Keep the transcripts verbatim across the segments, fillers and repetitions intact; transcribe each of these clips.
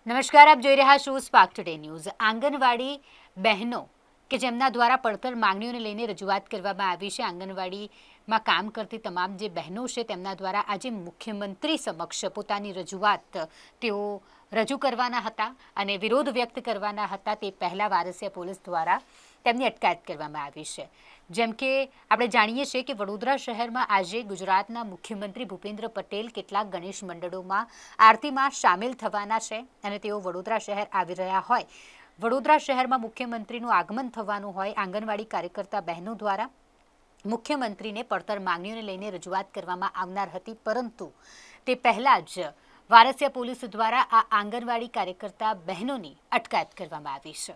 નમસ્કાર, આપ જોઈ રહ્યા છો સ્પાર્ક ટુડે ન્યૂઝ। આંગણવાડી બહેનો કે જેમના દ્વારા પડતર માંગણીઓને લઈને રજૂઆત કરવામાં આવી છે, આંગણવાડીમાં કામ કરતી તમામ જે બહેનો છે તેમના દ્વારા આજે મુખ્યમંત્રી સમક્ષ પોતાની રજૂઆત તેઓ રજૂ કરવાના હતા અને વિરોધ વ્યક્ત કરવાના હતા। તે પહેલાં વારસિયા પોલીસ દ્વારા તેમની અટકાયત કરવામાં આવી છે। જેમ કે આપણે જાણીએ છીએ કે વડોદરા શહેરમાં આજે ગુજરાતના મુખ્યમંત્રી ભૂપેન્દ્ર પટેલ કેટલાક ગણેશ મંડળોમાં આરતીમાં સામેલ થવાના છે અને તેઓ વડોદરા શહેર આવી રહ્યા હોય। વડોદરા શહેરમાં મુખ્યમંત્રીનું આગમન થવાનું હોય। આંગણવાડી કાર્યકર્તા બહેનો દ્વારા મુખ્યમંત્રીને પડતર માંગણીઓને લઈને રજૂઆત કરવામાં આવનાર હતી, પરંતુ તે પહેલાં જ વારસિયા પોલીસ દ્વારા આ આંગણવાડી કાર્યકર્તા બહેનોની અટકાયત કરવામાં આવી છે।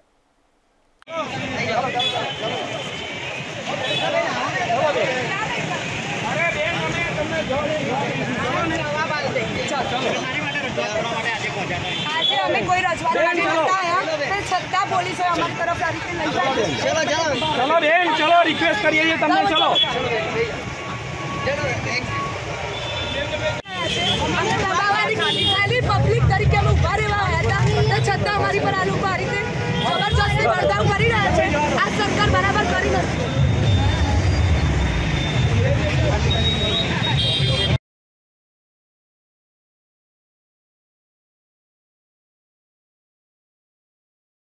આજે અમે કોઈ રજૂઆત નથી કરતા આયા, છતાં પોલીસે અમારી તરફ આ રીતે લઈ જાય। ચલો બેન, ચલો રિક્વેસ્ટ કરીએ છીએ તમને, ચલો અમે દબાવવાની ખાલી પબ્લિક તરીકે